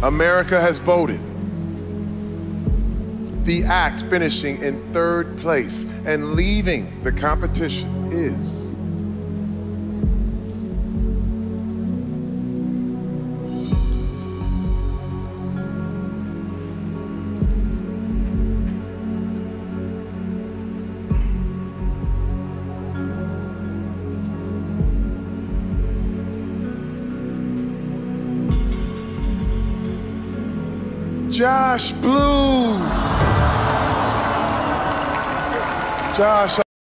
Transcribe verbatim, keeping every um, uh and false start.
America has voted. The act finishing in third place and leaving the competition is Josh Blue. Josh.